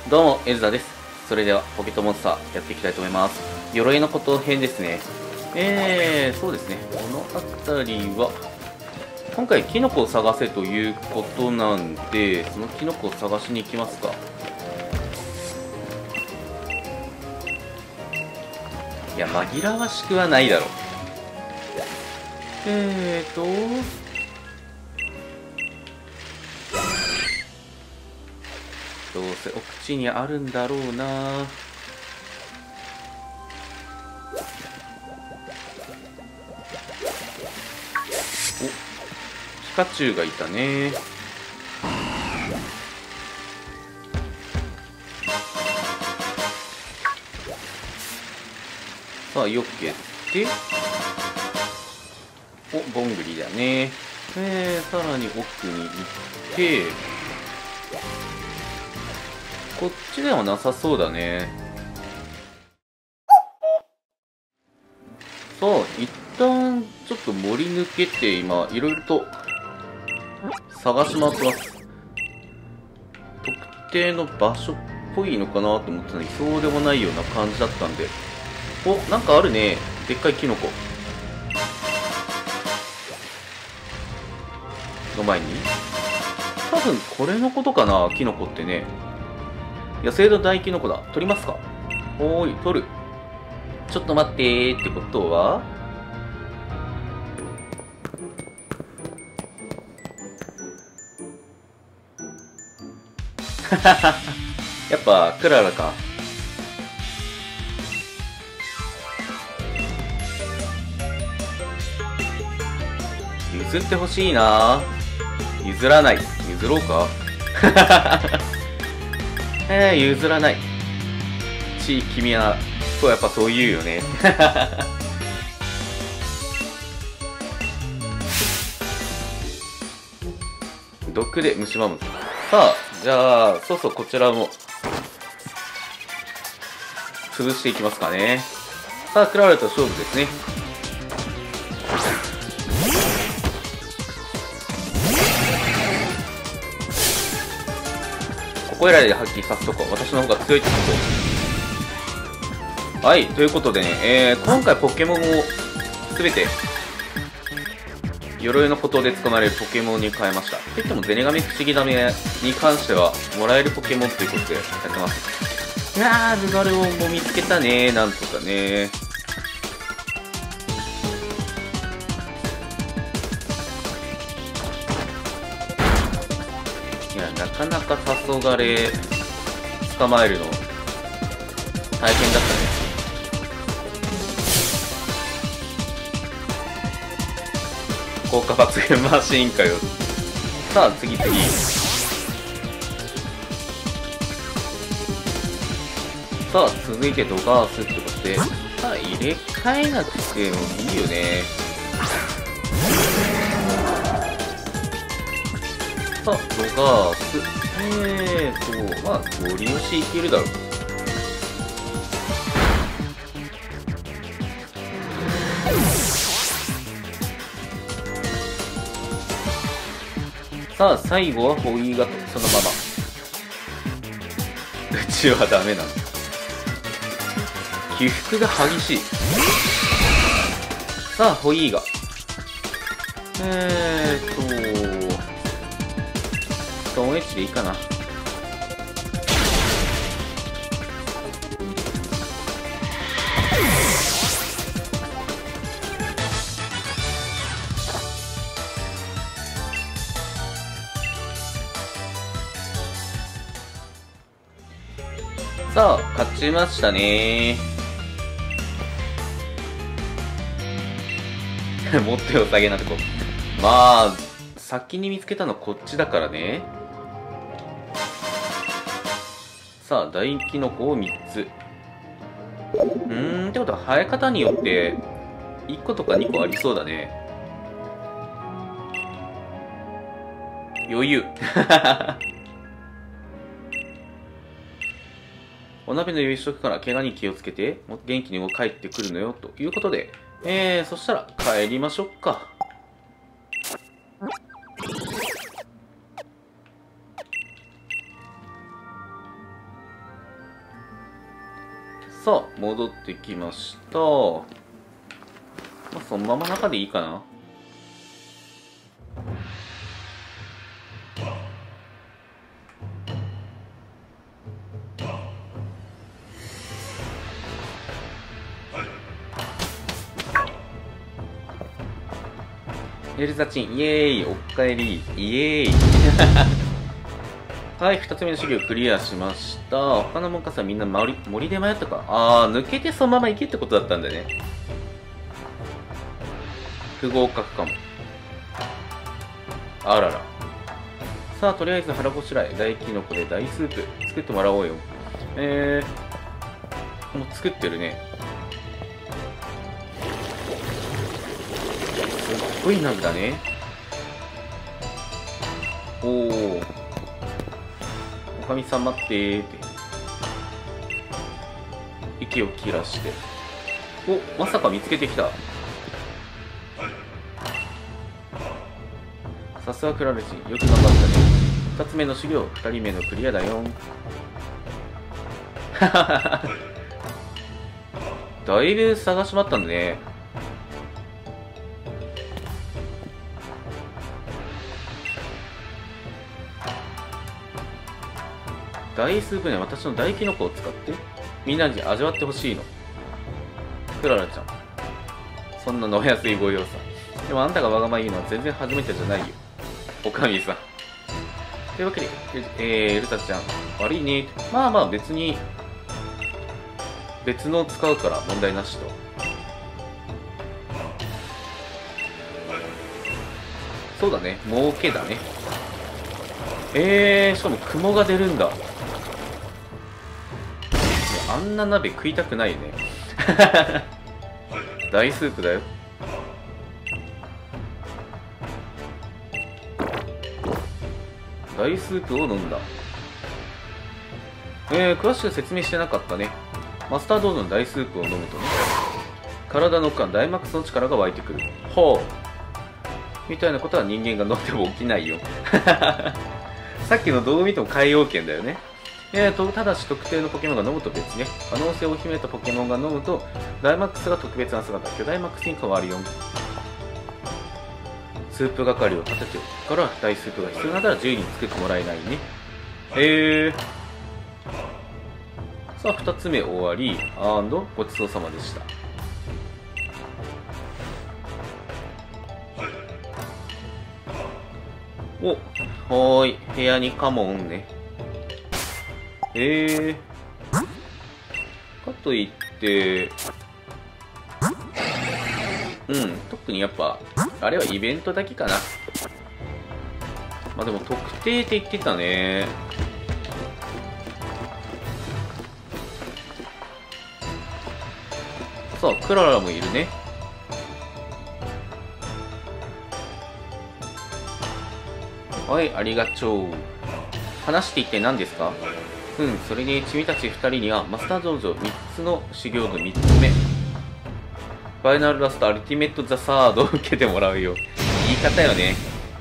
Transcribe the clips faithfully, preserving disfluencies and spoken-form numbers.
どうも、エルザです。それでは、ポケットモンスターやっていきたいと思います。鎧のこと編ですね。えー、そうですね。この辺りは、今回キノコを探せということなんで、そのキノコを探しに行きますか。いや、紛らわしくはないだろう。えーと、どうせ奥地にあるんだろうな。お、ピカチュウがいたね。さあ、よけて、お、ボングリだね。えー、さらに奥に行って、こっちではなさそうだね。さあ、一旦ちょっと森抜けて、今、いろいろと探し回ってます。特定の場所っぽいのかなと思ったのに、そうでもないような感じだったんで。お、なんかあるね。でっかいキノコ。の前に多分これのことかな、キノコってね。野生の大キノコだ。取りますか。おーい、取る。ちょっと待ってーってことはやっぱクララか。譲ってほしいな。譲らない。譲ろうか。えー、譲らない。ち、君は、そう、やっぱそう言うよね。毒で蝕む。さあ、じゃあ、そうそう、こちらも、潰していきますかね。さあ、クラウレと勝負ですね。ここいらで発揮させとこう。私の方が強いってこと。はい、ということでね、えー、今回ポケモンをすべて鎧のことで捕まれるポケモンに変えました。といってもゼネガメ不思議ダメに関してはもらえるポケモンということでやってます。いやー、ズガルオンも見つけたね、なんとかね。いや、なかなか黄昏捕まえるの大変だったね。効果抜群マシーンかよ。さあ、次次。さあ、続いてドガースってことで、さあ、入れ替えなくてもいいよね。さあ、ドガース。えーと、まあ、ゴリ押しいけるだろう。さあ、最後はホイーガとそのまま。うちはダメなんだ。起伏が激しい。さあ、ホイーガ。えーっと、ストーンエッジでいいかな。さあ、勝ちましたねー。持ってお下げなとこ。まあ、先に見つけたのこっちだからね。さあ、大キノコをみっつ。うーん、ってことは生え方によっていっことかにこありそうだね。余裕。お鍋の用意しとくから怪我に気をつけて、も元気に帰ってくるのよ、ということで。えー、そしたら帰りましょうか。 さあ戻ってきました。まあ、そのまま中でいいかな。エルザチンイエーイ、おかえりイエーイはい、ふたつめの修行クリアしました。他の門下さんみんな森森で迷ったか。あー、抜けてそのまま行けってことだったんだね。不合格かも。あらら。さあ、とりあえず腹ごしらえ、大キノコで大スープ作ってもらおうよ。えー、もう作ってるね。すっごい鍋だね。おお。おかみさん待ってーって。息を切らして。お、まさか見つけてきた。さすがクラルチン、よく頑張ったね。二つ目の修行、二人目のクリアだよ。だいぶ探しまったんだね。大スープには私の大キノコを使ってみんなに味わってほしいの。クララちゃん、そんなのお安いご用さ。でもあんたがわがまま言うのは全然初めてじゃないよ、おかみさん。というわけで、えー、エルタちゃん悪いね。まあまあ別に別のを使うから問題なしと。そうだね、儲けだね。えー、しかも雲が出るんだ。あんな鍋食いたくないね。大スープだよ。大スープを飲んだ。えー、詳しく説明してなかったね。マスタードーズの大スープを飲むとね、体の間ダイマックスの力が湧いてくる。ほう。みたいなことは人間が飲んでも起きないよ。さっきのどう見ても海洋圏だよね。えーと、ただし特定のポケモンが飲むと別ね。可能性を秘めたポケモンが飲むと、ダイマックスが特別な姿、巨大マックスに変わるよ。スープ係を立てておくから、大スープが必要なら自由に作ってもらえないね。へえー。さあ、二つ目終わり、アンドごちそうさまでした。お、はーい、部屋にカモンね。へえー。かといって、うん、特にやっぱ、あれはイベントだけかな。まあでも特定って言ってたね。さあ、クララもいるね。はい、ありがとう。話って一体何ですか？うん、それに君たち二人にはマスター道場みっつの修行のみっつめ。ファイナルラストアルティメットザサードを受けてもらうよ。言い方よね。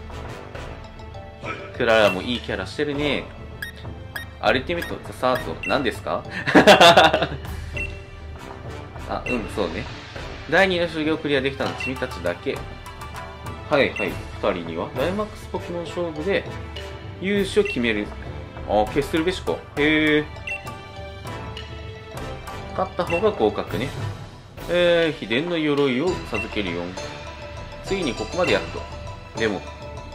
クララもいいキャラしてるね。アルティメットザサード何ですか？あ、うん、そうね。だいにの修行クリアできたのは君たちだけ。はいはい、ふたりにはダイマックスポケモン勝負で優勝を決める。あ、決するべしか。へえ。勝った方が合格ね。えー、秘伝の鎧を授けるよ。ついにここまでやっと。でも、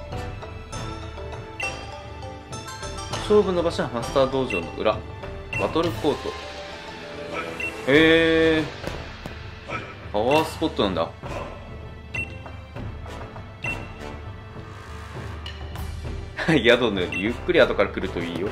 勝負の場所はマスター道場の裏。バトルコート。へえ。パワースポットなんだ。宿のようにゆっくり後から来るといいよ。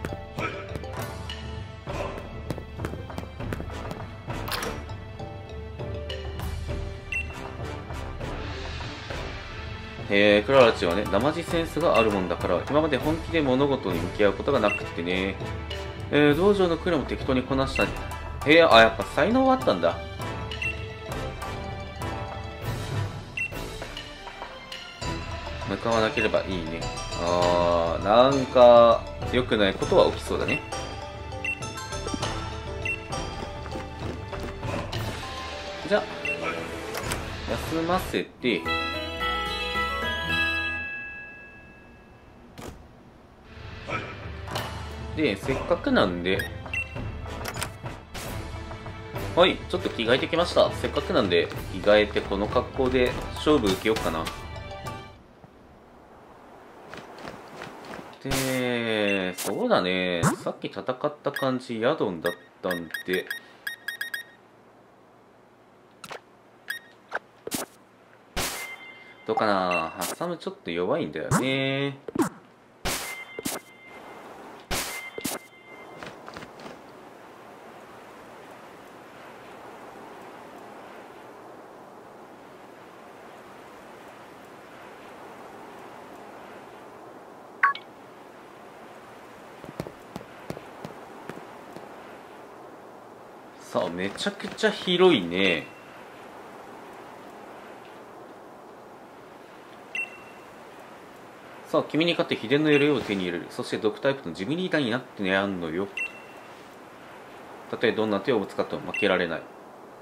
えー、クララちはね、生地センスがあるもんだから、今まで本気で物事に向き合うことがなくってね。えー、道場のクラも適当にこなした。へえ、あ、やっぱ才能はあったんだ。向かわなければいいね。あー、なんか、良くないことは起きそうだね。 じゃあ休ませて、でせっかくなんで、はい、ちょっと着替えてきました。せっかくなんで着替えてこの格好で勝負受けようかな。で、そうだね、さっき戦った感じヤドンだったんで、どうかな。ハッサムちょっと弱いんだよね。さあ、めちゃくちゃ広いね。さあ、君に勝って秘伝の鎧を手に入れる。そして毒タイプのジムリーダーになってやんのよ。たとえどんな手を使っても負けられない。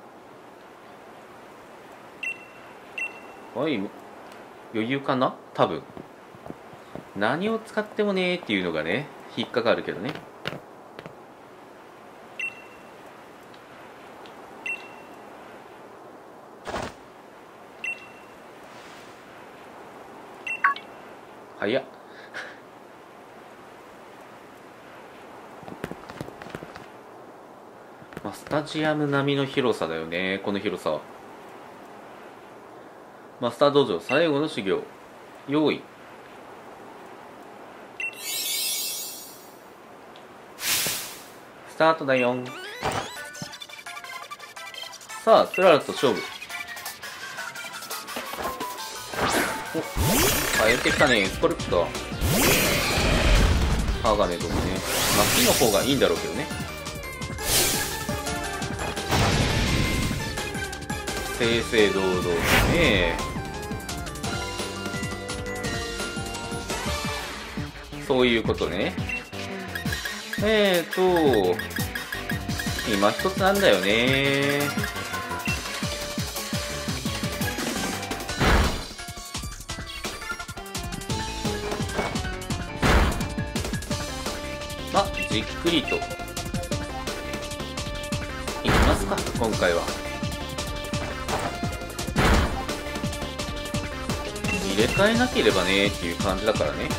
はい、余裕かな多分。何を使ってもねーっていうのがね、引っかかるけどね。早っ。まあ、スタジアム並みの広さだよね、この広さは。マスター道場最後の修行。用意。スタートだよん。さあ、スララと勝負。お、あ、やってきたね、スコルプト。鋼ともね。まあ、木の方がいいんだろうけどね。正々堂々ね。そういうことね。えーと今一つなんだよね。まあじっくりといきますか、今回は。入れ替えなければねっていう感じだからね。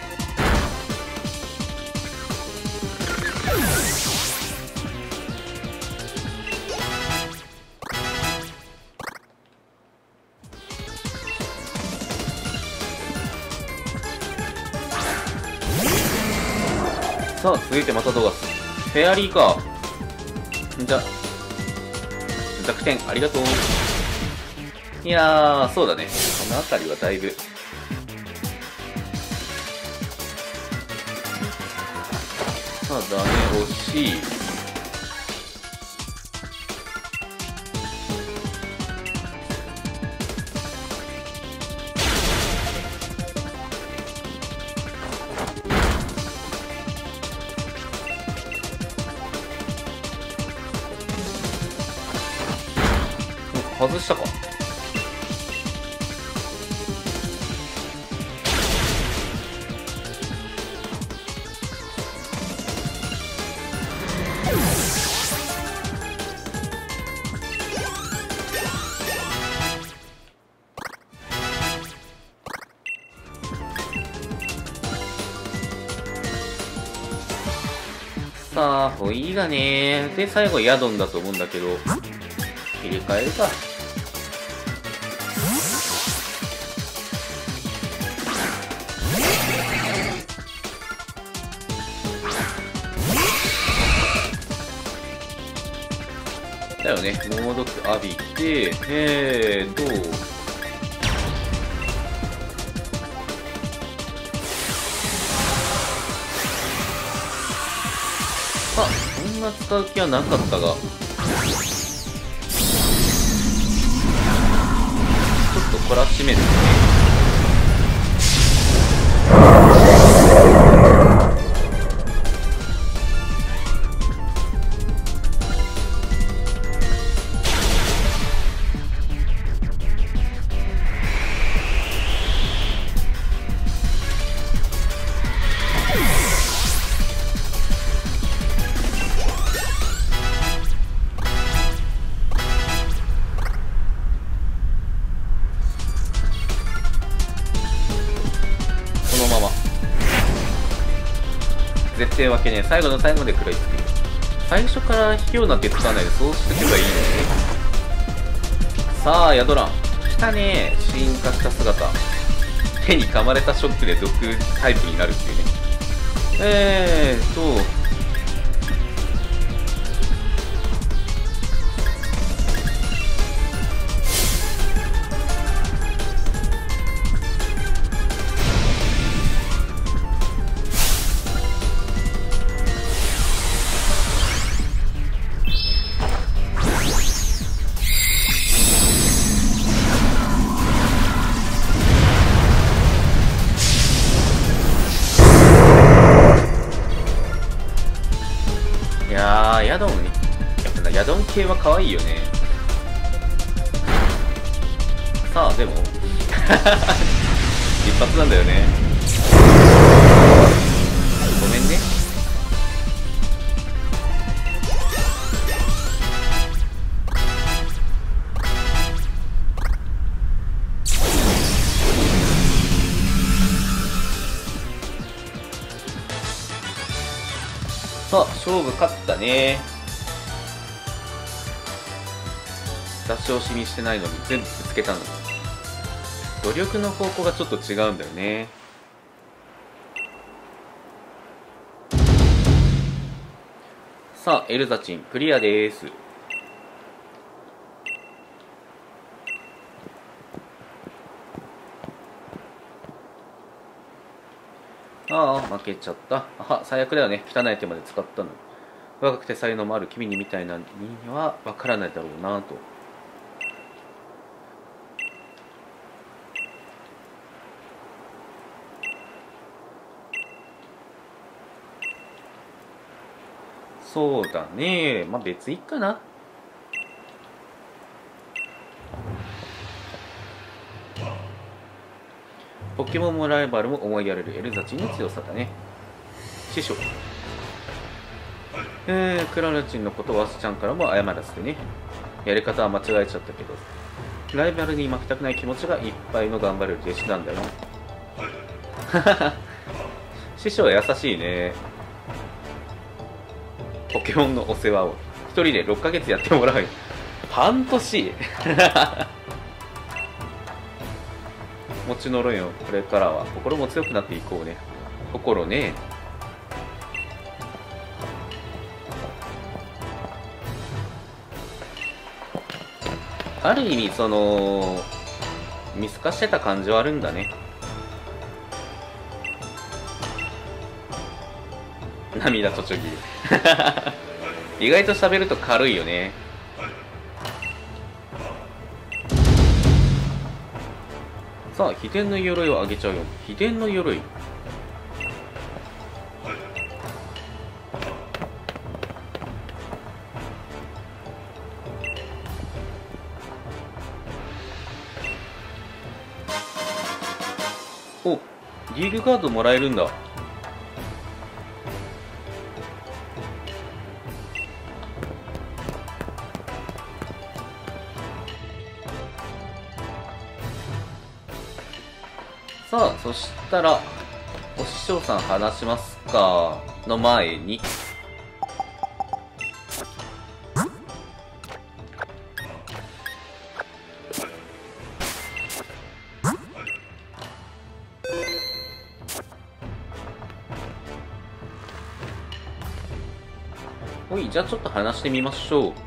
さあ続いてまた動画フェアリーか。じゃ弱点ありがとう。いやーそうだね、この辺りはだいぶさあだね、惜しい。外したか。さあホイーだね。で最後ヤドンだと思うんだけど入れ替えるか。だよね、猛毒浴びて、えーとあ、そんな使う気はなかったが、ちょっと懲らしめるね。 してるわけね。最後の最後まで食らいつく。最初から卑怯なんてつかないでそうしておけばいいのに。さあヤドラン来たね。進化した姿、手に噛まれたショックで毒タイプになるっていうね。えーっとヤドンね。やっぱな、ヤドン系は可愛いよね。さあ、でも一発なんだよね。ごめんね。さあ、勝負勝ったね。出し惜しみしてないのに全部ぶつけたのに。努力の方向がちょっと違うんだよね。さあ、エルザチンクリアです。ああ、負けちゃった。あは、最悪だよね。汚い手まで使ったの。若くて才能もある君にみたいなにはわからないだろうなと。そうだね。まあ別いっかな。ポケモンもライバルも思いやれるエルザチンの強さだね。師匠。えー、クララチンのことワスちゃんからも謝らせてね。やり方は間違えちゃったけど、ライバルに負けたくない気持ちがいっぱいの頑張れる弟子なんだよ。師匠は優しいね。ポケモンのお世話を一人でろっかげつやってもらう。半年持ちのろよ。これからは心も強くなっていこうね。心ね。ある意味その見透かしてた感じはあるんだね。涙とちょぎ意外と喋ると軽いよね。さあ、秘伝の鎧をあげちゃうよ。秘伝の鎧。お、リーグカードもらえるんだ。さあ、そしたらお師匠さん話しますかの前に、おい、じゃあちょっと話してみましょう。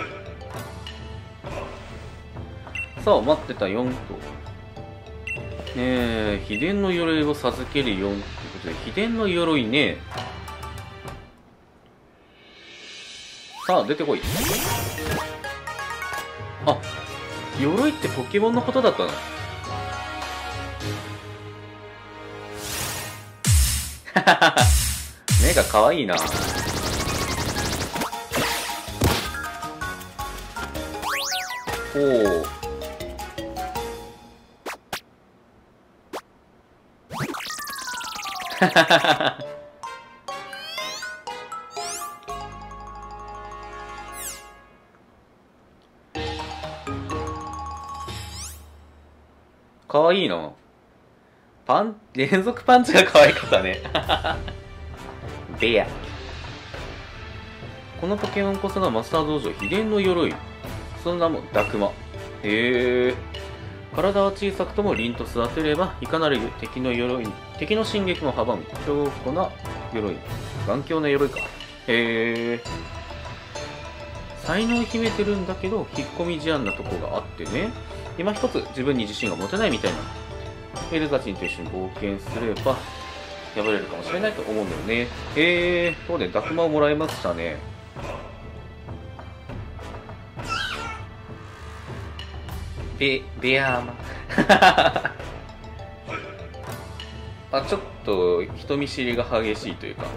さあ、待ってたよんと。えー、秘伝の鎧を授けるよということで、秘伝の鎧ね。さあ、出てこい。あ、鎧ってポケモンのことだったの。目が可愛いな。おお。かわいいな。パン連続パンチが可愛かったね。 ベア。このポケモンこそがマスター道場秘伝の鎧。その名もダクマ。へえ。体は小さくとも凛と育てればいかなる敵の鎧敵の進撃も阻む強固な鎧。頑強な鎧か。へえ。才能を秘めてるんだけど引っ込み思案なとこがあってね、今一つ自分に自信が持てないみたいな。エルザチンと一緒に冒険すれば破れるかもしれないと思うんだよね。へえ。そうでダクマをもらいましたね。ベベアーマあ、ちょっと人見知りが激しいというか、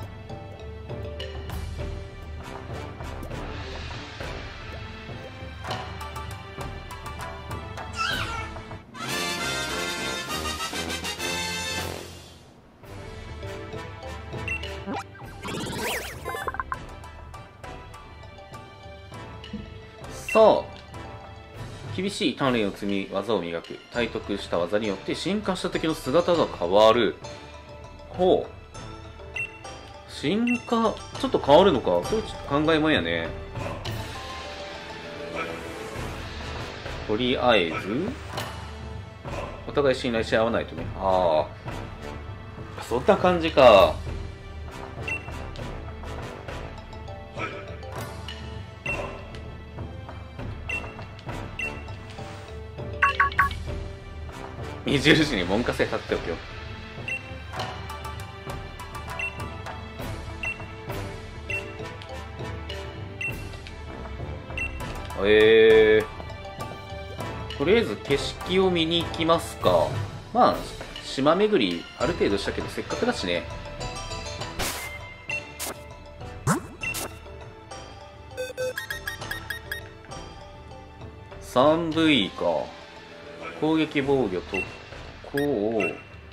さあ、厳しい鍛錬を積み技を磨く。体得した技によって進化した敵の姿が変わる。ほう。進化、ちょっと変わるのか。それちょっと考えもんやね。とりあえず、お互い信頼し合わないとね。ああ。そんな感じか。目印に文科生立っておけよ。えー、とりあえず景色を見に行きますか。まあ島巡りある程度したけどせっかくだしね。さんブイ か。攻撃防御特攻。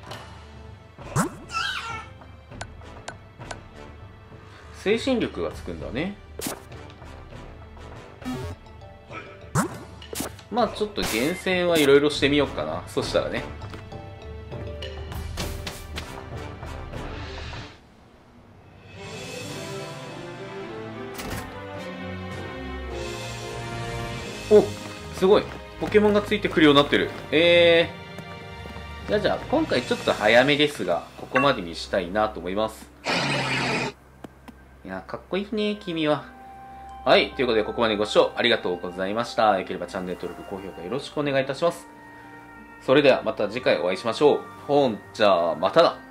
精神力がつくんだね。まあちょっと厳選はいろいろしてみようかな。そしたらね。お、すごい。ポケモンがついてくるようになってる。えー。じゃあじゃあ、今回ちょっと早めですが、ここまでにしたいなと思います。いや、かっこいいね、君は。はい。ということで、ここまでご視聴ありがとうございました。よければチャンネル登録、高評価よろしくお願いいたします。それではまた次回お会いしましょう。ほんじゃあ、まただ。